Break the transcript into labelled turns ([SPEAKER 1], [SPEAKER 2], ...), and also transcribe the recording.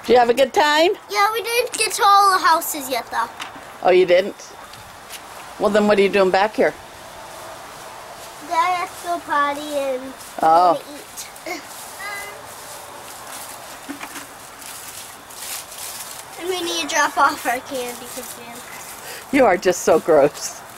[SPEAKER 1] Did you have a good time?
[SPEAKER 2] Yeah, we didn't get to all the houses yet, though.
[SPEAKER 1] Oh, you didn't? Well, then what are you doing back here?
[SPEAKER 2] Dad has to go potty and
[SPEAKER 1] Oh.
[SPEAKER 2] eat. And we need to drop off our candy because
[SPEAKER 1] You are just so gross.